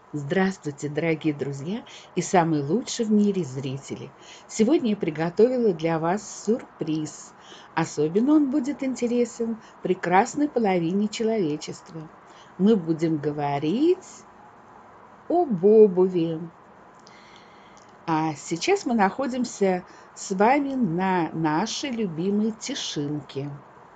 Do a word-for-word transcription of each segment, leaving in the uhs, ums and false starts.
Здравствуйте, дорогие друзья и самые лучшие в мире зрители! Сегодня я приготовила для вас сюрприз. Особенно он будет интересен прекрасной половине человечества. Мы будем говорить об обуви. А сейчас мы находимся с вами на нашей любимой Тишинке.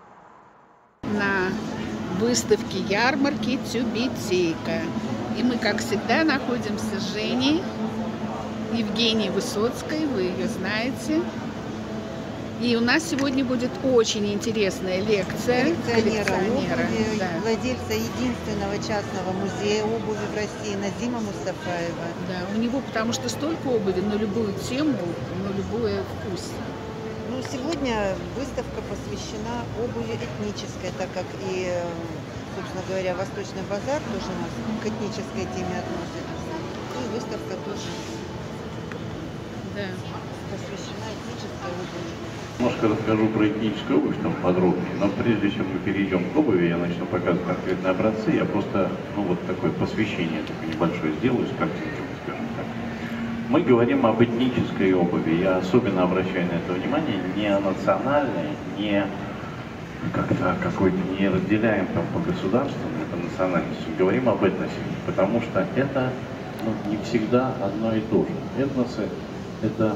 На выставке ярмарки Тюбетейка. И мы, как всегда, находимся с Женей, Евгенией Высоцкой, вы ее знаете. И у нас сегодня будет очень интересная лекция коллекционера обуви, да. владельца единственного частного музея обуви в России Назима Мустафаева. Да, у него потому что столько обуви на любую тему, на любой вкус. Ну, сегодня выставка посвящена обуви этнической, так как и, собственно говоря, Восточный базар тоже у нас к этнической теме относится. И выставка тоже да. посвящена этнической обуви. Немножко расскажу про этническую обувь там подробнее, но прежде чем мы перейдем к обуви, я начну показывать конкретные образцы, я просто, ну вот такое посвящение такое небольшое сделаю с картинками, скажем так. Мы говорим об этнической обуви, я особенно обращаю на это внимание, не о национальной, не как-то какой-то, не разделяем там по государствам, по национальности, говорим об этносе, потому что это ну, не всегда одно и то же. Этносы — это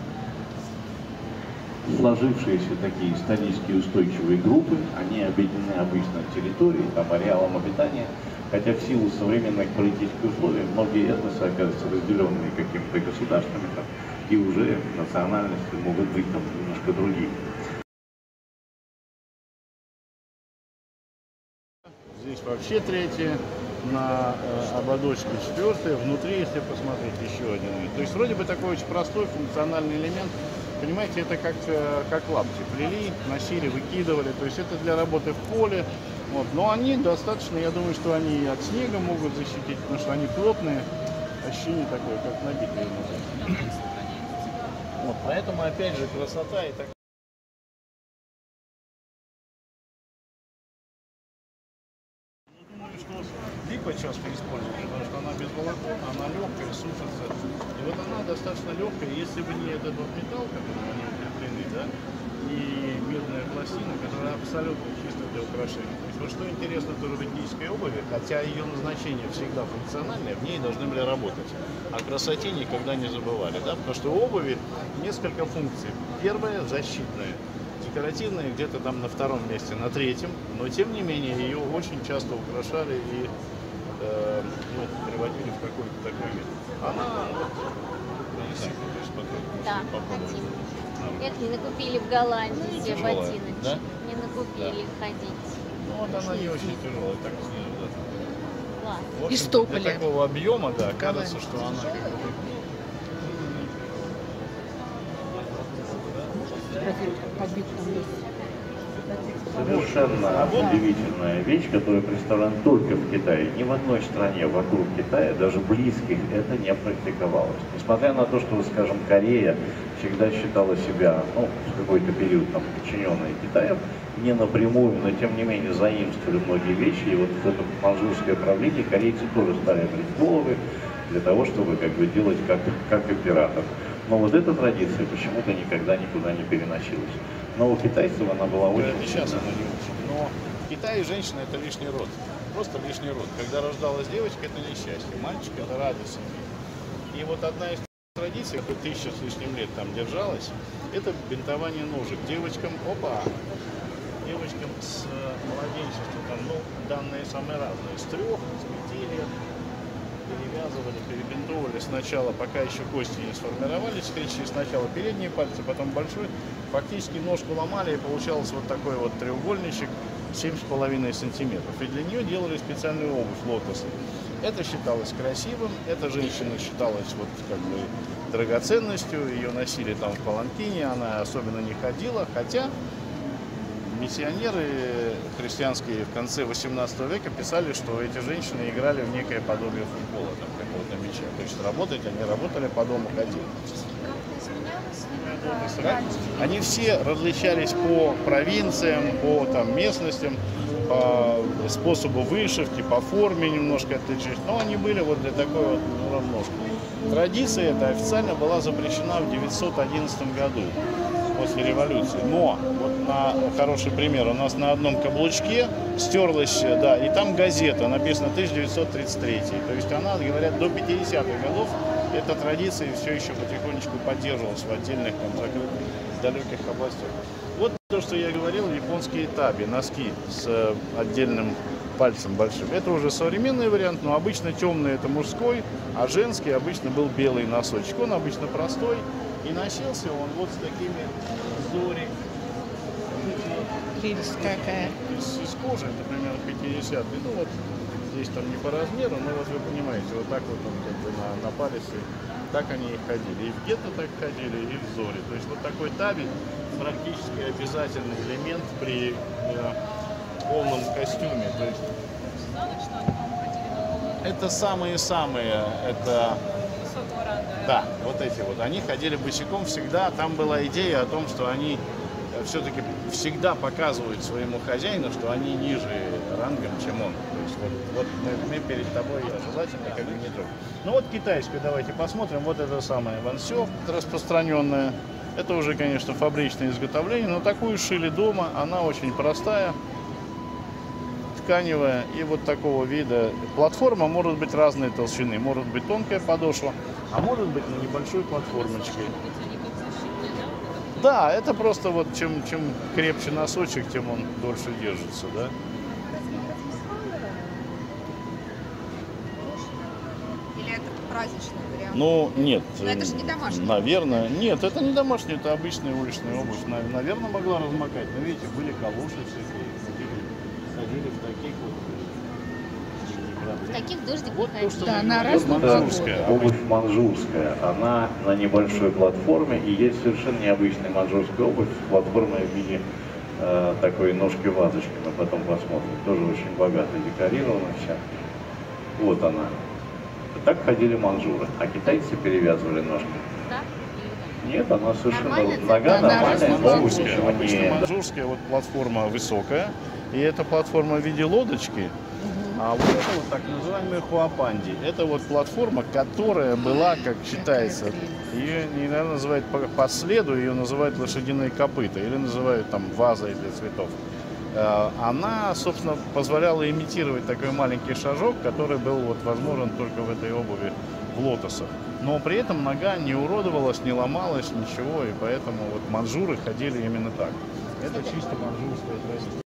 сложившиеся такие исторически устойчивые группы, они объединены обычно территорией, там, ареалом обитания, хотя в силу современных политических условий многие этносы оказываются разделенные какими-то государствами, там, и уже национальности могут быть там немножко другие. Здесь вообще третья, на э, ободочке четвертая, внутри, если посмотреть, еще один. То есть вроде бы такой очень простой функциональный элемент. Понимаете, это как, как лапти. Плели, носили, выкидывали. То есть это для работы в поле. Вот. Но они достаточно, я думаю, что они от снега могут защитить, потому что они плотные. Ощущение такое, как набитые. Вот. Поэтому, опять же, красота и так. Липа часто используют, потому что она без волокон, она легкая, сушится. И вот она достаточно легкая, если бы не этот вот металл, которым они укреплены, да, и медная пластина, которая абсолютно чисто для украшения. То есть вот что интересно тоже в этнической обуви, хотя ее назначение всегда функциональное, в ней должны были работать. О красоте никогда не забывали, да, потому что у обуви несколько функций. Первая — защитная. Декоративная где-то там на втором месте, на третьем, но тем не менее ее очень часто украшали и э, ну, приводили в какой-то такой вид. Она вот, не знаю, да, хотим. Это не накупили в Голландии все ботиночки, да? не накупили да. ходить. Ну вот она не очень тяжелая, так снизу, да. Ладно. И стополя. Для такого объема, да, кажется, что она Совершенно удивительная вещь, которая представлена только в Китае. Ни в одной стране вокруг Китая, даже близких, это не практиковалось. Несмотря на то, что, скажем, Корея всегда считала себя, ну, в какой-то период там подчиненной Китаю, не напрямую, но тем не менее заимствовали многие вещи. И вот в это манчжурское правление корейцы тоже стали брить головы для того, чтобы как бы делать как, как император. Но вот эта традиция почему-то никогда никуда не переносилась. Но у китайцев она была очень... Да, сейчас она не очень. Но в Китае женщина — это лишний род. Просто лишний род. Когда рождалась девочка, это несчастье. Мальчик — это радость. И вот одна из традиций, которая тысяча с лишним лет там держалась, это бинтование ножек. Девочкам, опа, девочкам с младенчества, там, ну, данные самые разные. С трех, с пяти лет перевязывали, перебинтовывали сначала, пока еще кости не сформировались, скрещивали сначала передние пальцы, потом большой. Фактически ножку ломали, и получался вот такой вот треугольничек семь с половиной сантиметров. И для нее делали специальную обувь, лотосы. Это считалось красивым, эта женщина считалась вот как бы драгоценностью, ее носили там в паланкине, она особенно не ходила, хотя миссионеры христианские в конце восемнадцатого века писали, что эти женщины играли в некое подобие футбола, там, какого-то мяча. То есть работать они работали, по дому ходили. Они все различались по провинциям, по там, местностям. по способу вышивки, по форме немножко отличались, но они были вот для такой вот равножки. Традиция эта официально была запрещена в девятьсот одиннадцатом году, после революции. Но, вот на хороший пример, у нас на одном каблучке стерлась, да, и там газета, написано тысяча девятьсот тридцать третий. То есть она, говорят, до пятидесятых годов эта традиция все еще потихонечку поддерживалась в отдельных, там, закрытых, далеких областях. Вот то, что я говорил, японские таби, носки с отдельным пальцем большим. Это уже современный вариант, но обычно темный это мужской, а женский обычно был белый носочек. Он обычно простой, и носился он вот с такими зори. Прелесть какая. Из, из кожи, это примерно пятидесятый. Ну вот здесь там не по размеру, но вот вы понимаете, вот так вот он как бы на, на палец. Так они и ходили. И в гетто так ходили, и в зори. То есть вот такой таби практически обязательный элемент при э, полном костюме. То есть это самые-самые, это... Да, вот эти вот. Они ходили босиком всегда. Там была идея о том, что они все-таки всегда показывают своему хозяину, что они ниже рангом, чем он. То есть вот, вот мы, мы перед тобой желательно как бы не трогать. Ну вот китайскую давайте посмотрим. Вот это самое вансё распространенное. Это уже, конечно, фабричное изготовление, но такую шили дома. Она очень простая, тканевая и вот такого вида. Платформа может быть разной толщины. Может быть тонкая подошва, а может быть на небольшой платформочке. Да, это просто вот чем, чем крепче носочек, тем он дольше держится, да. Или это праздничный вариант? Ну, нет. Но это же не домашний. Наверное. Нет, это не домашний, это обычная уличная обувь. Наверное, могла размокать. Но видите, были калоши всякие. Ходили в таких вот. В таких дождик Вот то, что Да, мы она говорим, разная. манжурская. Обувь манжурская, она на небольшой платформе, и есть совершенно необычная манжурская обувь, платформа в виде э, такой ножки-вазочки, мы потом посмотрим, тоже очень богато декорирована вся. Вот она. Так ходили манжуры, а китайцы перевязывали ножки. Да? Нет, она совершенно Нормально? нога Она нормальная, но Манжурская. почему Обычно не... манжурская вот платформа высокая, и эта платформа в виде лодочки. А вот это вот так называемая хуапанди. Это вот платформа, которая была, как считается, ее, наверное, называют по, по следу, ее называют лошадиные копыта или называют там вазой для цветов. Она, собственно, позволяла имитировать такой маленький шажок, который был вот возможен только в этой обуви в лотосах. Но при этом нога не уродовалась, не ломалась, ничего, и поэтому вот манжуры ходили именно так. Это чисто манжурская традиция.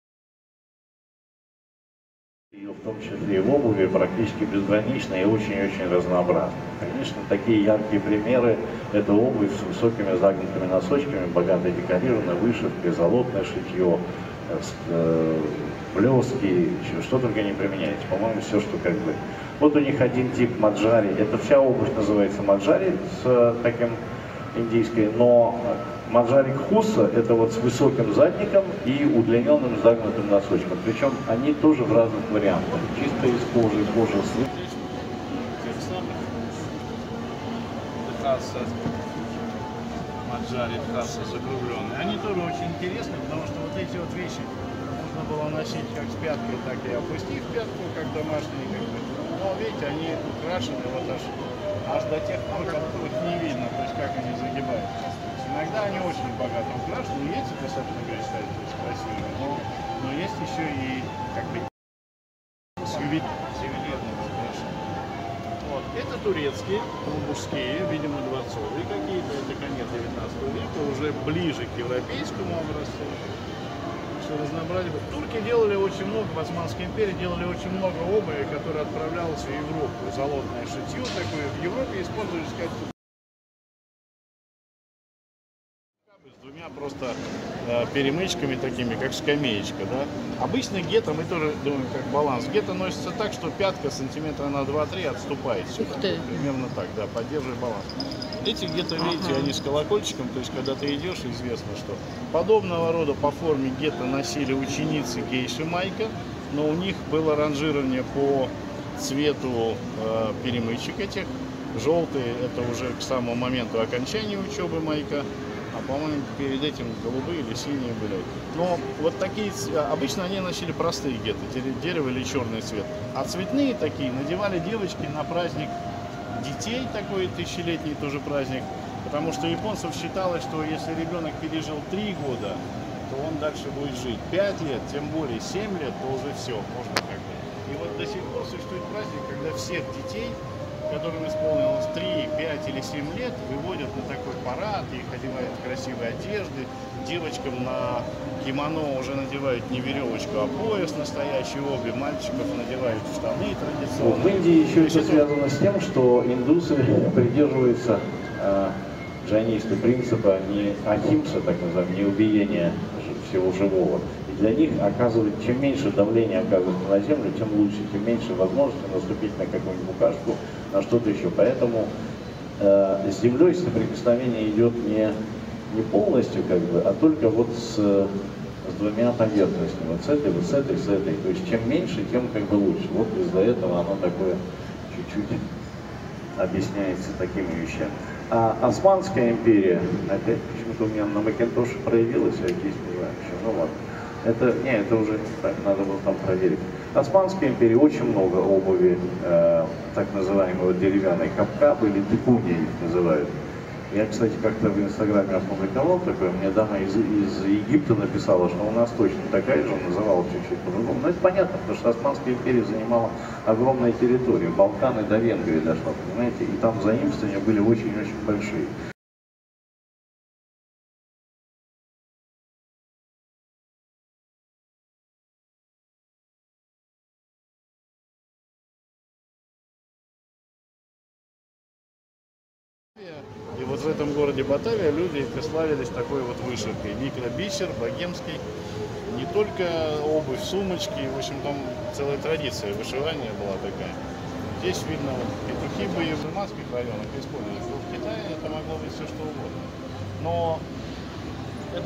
Ее в том числе и в обуви практически безгранично и очень-очень разнообразно. Конечно, такие яркие примеры – это обувь с высокими загнутыми носочками, богато декорированная, вышивкой, золотное шитье, э, блески, что только не применяется. По-моему, все, что как бы… Вот у них один тип маджари, это вся обувь называется маджари с таким индийской, но маджарик хуса – это вот с высоким задником и удлиненным загнутым носочком. Причем они тоже в разных вариантах. Чисто из кожи, кожа с маджари, трасса закругленные. Они тоже очень интересны, потому что вот эти вот вещи можно было носить как с пяткой, так и опустив пятку, как домашние. Как бы. Но видите, они украшены вот аж, аж до тех пор, как вот не видно, то есть как они загибаются. Иногда они очень богато украшены, есть достаточно красивые, но, но есть еще и как бы ювелирные украшения. Вот. Это турецкие, мужские, видимо, дворцовые какие-то, это конец девятнадцатого века, уже ближе к европейскому образцу. Что разнообразие. Турки делали очень много, в Османской империи делали очень много обуви, которая отправлялась в Европу. Золотное шитье такое. В Европе использовались как с двумя просто э, перемычками такими, как скамеечка, да. Обычно гетто, мы тоже думаем, как баланс. Гетто носится так, что пятка сантиметра на два-три отступает сюда. Примерно так, да, поддерживая баланс. Эти гетто, видите, они с колокольчиком, то есть когда ты идешь, известно, что подобного рода по форме гетто носили ученицы гейши майка, но у них было ранжирование по цвету э, перемычек этих. Желтые — это уже к самому моменту окончания учебы майка. а по-моему перед этим голубые или синие были. Но вот такие, обычно они носили простые геты, дерево или черный цвет. А цветные такие надевали девочки на праздник детей, такой тысячелетний тоже праздник. Потому что японцев считалось, что если ребенок пережил три года, то он дальше будет жить. пять лет, тем более семь лет, то уже все, можно как бы. И вот до сих пор существует праздник, когда всех детей, которым исполнилось три, пять или семь лет, выводят на такой парад, их одевают в красивые одежды, девочкам на кимоно уже надевают не веревочку, а пояс настоящий, обе, мальчиков надевают штаны традиционные. В Индии еще это связано с тем, что индусы придерживаются э, джайнисты принципа не ахимса, так называемого, не убиения всего живого. Для них оказывает, чем меньше давления оказывается на землю, тем лучше, тем меньше возможности наступить на какую-нибудь букашку, на что-то еще. Поэтому э, с землей соприкосновение идет не, не полностью, как бы, а только вот с, с двумя поверхностями. Вот с этой, вот с этой, с этой. То есть чем меньше, тем как бы лучше. Вот из-за этого оно такое чуть-чуть объясняется такими вещами. А Османская империя, опять почему-то у меня на Макинтоше проявилась, а здесь не знаю еще. Ну ладно. Это, не, это уже так, надо было там проверить. В Османской империи очень много обуви, э, так называемого деревянной капкабы, или тыкуни их называют. Я, кстати, как-то в Инстаграме опубликовал такое, мне дама из, из Египта написала, что у нас точно такая же, называла чуть-чуть по-другому. Но это понятно, потому что Османская империя занимала огромную территорию, Балканы до Венгрии дошла, понимаете, и там заимствования были очень-очень большие. И вот в этом городе Батавия люди славились такой вот вышивкой. Микробисер, богемский. Не только обувь, сумочки. В общем, там целая традиция вышивания была такая. Здесь видно вот петухи были в мусульманских районах использовались. В Китае это могло быть все что угодно. Но это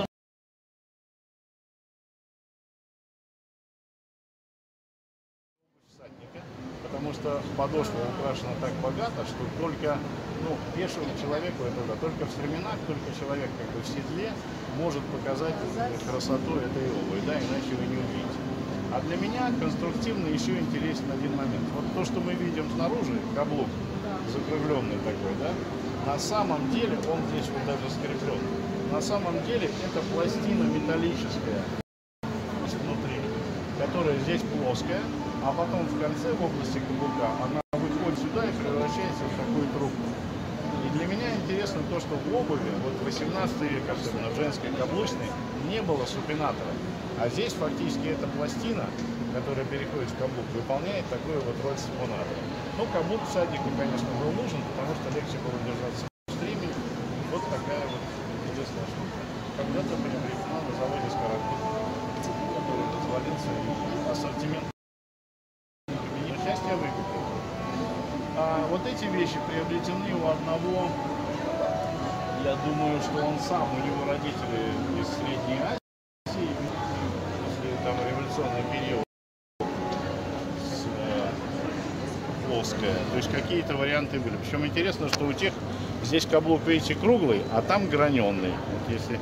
всадника, потому что подошва украшена так богато, что только ну, пешему человеку это да, только в стременах, только человек как бы в седле может показать красоту этой обуви, да, иначе вы не увидите. А для меня конструктивно еще интересен один момент. Вот то, что мы видим снаружи, каблук закругленный такой, да, на самом деле он здесь вот даже скреплен. На самом деле это пластина металлическая внутри, которая здесь плоская, а потом в конце, в области каблука, она выходит сюда и превращается в такую трубку. И для меня интересно то, что в обуви, вот в восемнадцатом веке, особенно в женской каблучной, не было супинатора. А здесь фактически эта пластина, которая переходит в каблук, выполняет такую вот роль супинатора. Ну, каблук всаднику, конечно, был нужен, потому что легче было держаться в стриме. Вот такая вот интересная штука. Когда-то приобретена на заводе Скороход, который развалился, и ассортимент счастья выкупил. А вот эти вещи приобретены у одного, я думаю, что он сам, у него родители из Средней Азии, после там революционный период, с, э, плоская, то есть какие-то варианты были. Причем интересно, что у тех здесь каблук, видите, круглый, а там граненый. Вот если...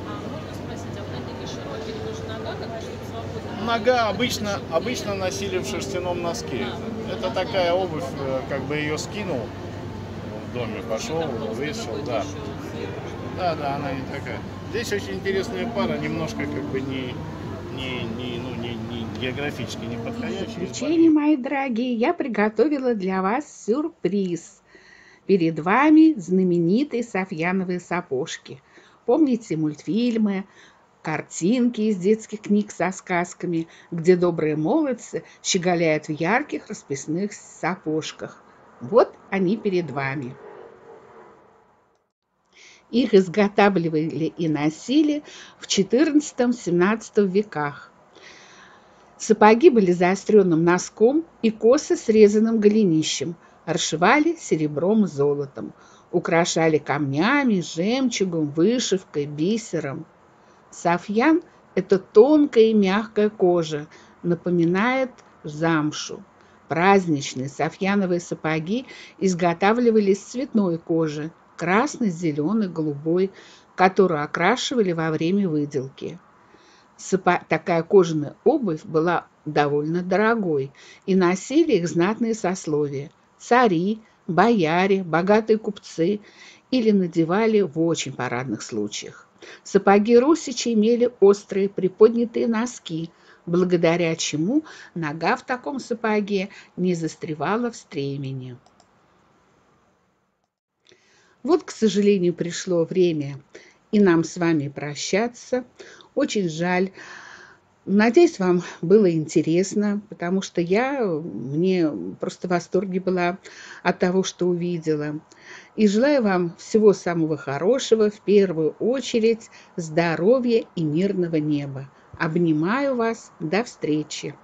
Нога обычно, обычно носили в шерстяном носке. Это такая обувь, как бы ее скинул в доме, пошел, вышел, да. Да, да, она не такая. Здесь очень интересная пара, немножко как бы не, не, не, ну, не, не географически не подходящая. В заключение, мои дорогие, я приготовила для вас сюрприз. Перед вами знаменитые софьяновые сапожки. Помните мультфильмы, картинки из детских книг со сказками, где добрые молодцы щеголяют в ярких расписных сапожках. Вот они перед вами. Их изготавливали и носили в четырнадцатом-семнадцатом веках. Сапоги были заостренным носком и косо срезанным голенищем, расшивали серебром и золотом, украшали камнями, жемчугом, вышивкой, бисером. Софьян – это тонкая и мягкая кожа, напоминает замшу. Праздничные софьяновые сапоги изготавливались из цветной кожи, красный, зеленый, голубой, который окрашивали во время выделки. Сапо... Такая кожаная обувь была довольно дорогой, и носили их знатные сословия – цари, бояре, богатые купцы, или надевали в очень парадных случаях. Сапоги русичи имели острые приподнятые носки, благодаря чему нога в таком сапоге не застревала в стремени. Вот, к сожалению, пришло время и нам с вами прощаться. Очень жаль. Надеюсь, вам было интересно, потому что я, мне просто в восторге была от того, что увидела. И желаю вам всего самого хорошего, в первую очередь здоровья и мирного неба. Обнимаю вас. До встречи.